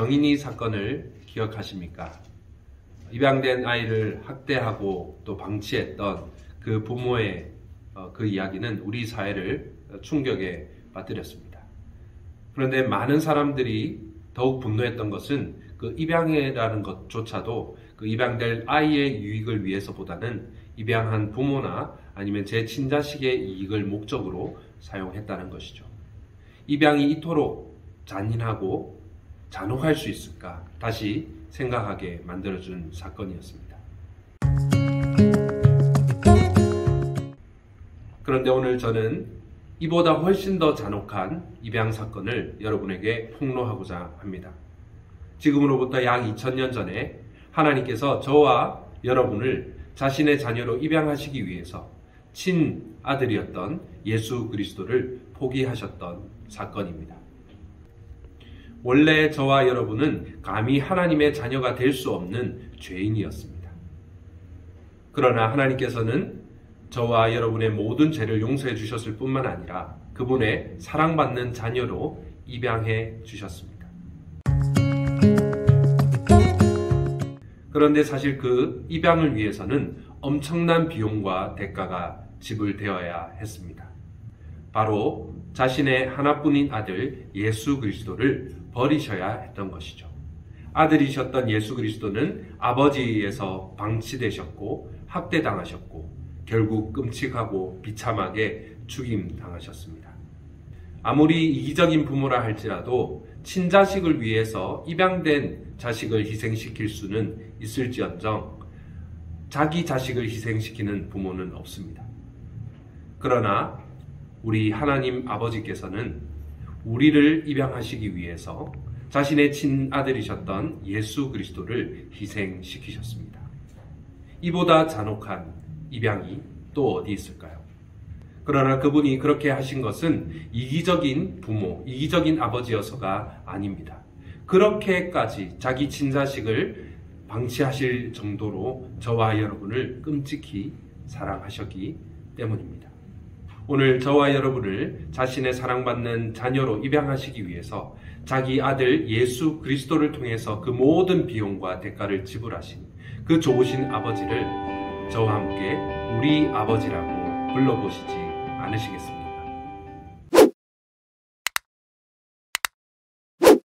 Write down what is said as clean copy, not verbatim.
영인이 사건을 기억하십니까? 입양된 아이를 학대하고 또 방치했던 그 부모의 그 이야기는 우리 사회를 충격에 빠뜨렸습니다. 그런데 많은 사람들이 더욱 분노했던 것은 그 입양이라는 것조차도 그 입양될 아이의 유익을 위해서보다는 입양한 부모나 아니면 제 친자식의 이익을 목적으로 사용했다는 것이죠. 입양이 이토록 잔인하고 잔혹할 수 있을까 다시 생각하게 만들어준 사건이었습니다. 그런데 오늘 저는 이보다 훨씬 더 잔혹한 입양 사건을 여러분에게 폭로하고자 합니다. 지금으로부터 약 2000년 전에 하나님께서 저와 여러분을 자신의 자녀로 입양하시기 위해서 친아들이었던 예수 그리스도를 포기하셨던 사건입니다. 원래 저와 여러분은 감히 하나님의 자녀가 될 수 없는 죄인이었습니다. 그러나 하나님께서는 저와 여러분의 모든 죄를 용서해 주셨을 뿐만 아니라 그분의 사랑받는 자녀로 입양해 주셨습니다. 그런데 사실 그 입양을 위해서는 엄청난 비용과 대가가 지불되어야 했습니다. 바로 자신의 하나뿐인 아들 예수 그리스도를 버리셔야 했던 것이죠. 아들이셨던 예수 그리스도는 아버지에서 방치되셨고 학대당하셨고 결국 끔찍하고 비참하게 죽임당하셨습니다. 아무리 이기적인 부모라 할지라도 친자식을 위해서 입양된 자식을 희생시킬 수는 있을지언정 자기 자식을 희생시키는 부모는 없습니다. 그러나 우리 하나님 아버지께서는 우리를 입양하시기 위해서 자신의 친아들이셨던 예수 그리스도를 희생시키셨습니다. 이보다 잔혹한 입양이 또 어디 있을까요? 그러나 그분이 그렇게 하신 것은 이기적인 부모, 이기적인 아버지여서가 아닙니다. 그렇게까지 자기 친자식을 방치하실 정도로 저와 여러분을 끔찍히 사랑하셨기 때문입니다. 오늘 저와 여러분을 자신의 사랑받는 자녀로 입양하시기 위해서 자기 아들 예수 그리스도를 통해서 그 모든 비용과 대가를 지불하신 그 좋으신 아버지를 저와 함께 우리 아버지라고 불러보시지 않으시겠습니까?